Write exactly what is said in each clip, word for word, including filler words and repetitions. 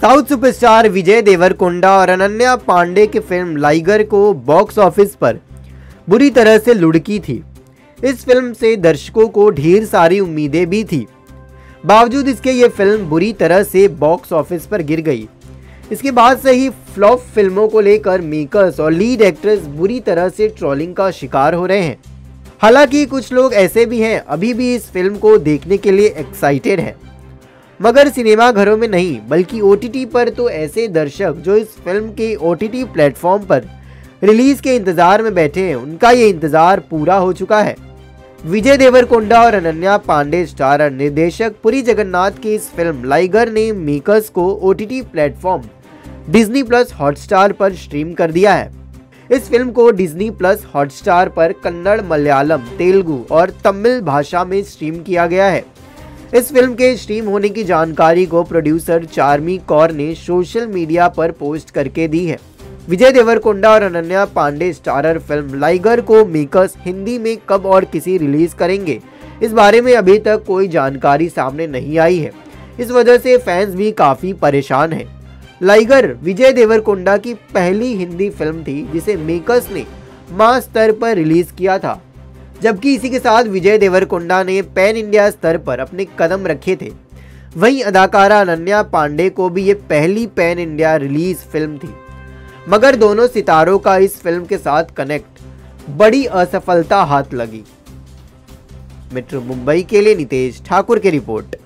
South superstar विजय देवरकोंडा और अनन्या पांडे की film Liger को बॉक्स ऑफिस पर बुरी तरह से लुढ़की थी। इस फिल्म से दर्शकों को ढेर सारी उम्मीदें भी थी। बावजूद इसके ये फिल्म बुरी तरह से बॉक्स ऑफिस पर गिर गई। इसके बाद से ही फ्लॉप फिल्मों को लेकर मेकर्स और लीड एक्ट्रेस बुरी तरह से ट्रोलिंग का शिकार हो रहे हैं। हालांकि कुछ लोग ऐसे भी हैं अभी भी इस फिल्म को देखने के लिए एक्साइटेड हैं, मगर सिनेमा घरों में नहीं बल्कि ओटीटी पर। तो ऐसे दर्शक जो इस फिल्म के ओटीटी प्लेटफॉर्म पर रिलीज के इंतजार में बैठे हैं, उनका ये इंतजार पूरा हो चुका है। विजय देवरकोंडा और अनन्या पांडे स्टार और निर्देशक पुरी जगन्नाथ की इस फिल्म लाइगर ने मेकर्स को OTT platform Disney plus Hotstar पर स्ट्रीम कर दिया है। इस फिल्म को डिज्नी प्लस हॉटस्टार पर कन्नड़, मलयालम, तेलुगु और तमिल भाषा में स्ट्रीम किया गया है। इस फिल्म के स्ट्रीम होने की जानकारी को प्रोड्यूसर चार्मी कौर ने सोशल मीडिया पर पोस्ट करके दी है। विजय देवरकोंडा और अनन्या पांडे स्टारर फिल्म लाइगर को मेकर्स हिंदी में कब और किसी रिलीज करेंगे, इस बारे में अभी तक कोई जानकारी सामने नहीं आई है। इस वजह से फैंस भी काफी परेशान हैं। लाइगर विजय देवरकोंडा की पहली हिंदी फिल्म थी जिसे मेकर्स ने मास स्तर पर रिलीज किया था, जबकि इसी के साथ विजय देवरकोंडा ने पैन इंडिया स्तर पर अपने कदम रखे थे। वहीं अदाकारा अनन्या पांडे को भी ये पहली पैन इंडिया रिलीज फिल्म थी, मगर दोनों सितारों का इस फिल्म के साथ कनेक्ट बड़ी असफलता हाथ लगी। मेट्रो मुंबई के लिए नितेश ठाकुर की रिपोर्ट।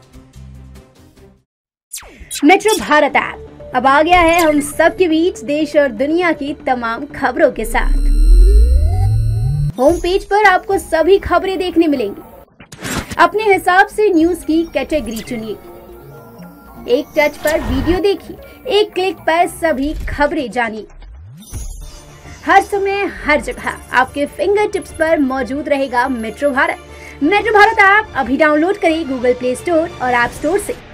मेट्रो भारत ऐप अब आ गया है हम सब के बीच देश और दुनिया की तमाम खबरों के साथ। होम पेज पर आपको सभी खबरें देखने मिलेंगी। अपने हिसाब से न्यूज की कैटेगरी चुनिए, एक टच पर वीडियो देखिए, एक क्लिक पर सभी खबरें जानिए। हर समय हर जगह आपके फिंगर टिप्स पर मौजूद रहेगा metro Bharat. Metro Bharat app अभी डाउनलोड करें गूगल प्ले स्टोर और ऐप स्टोर से।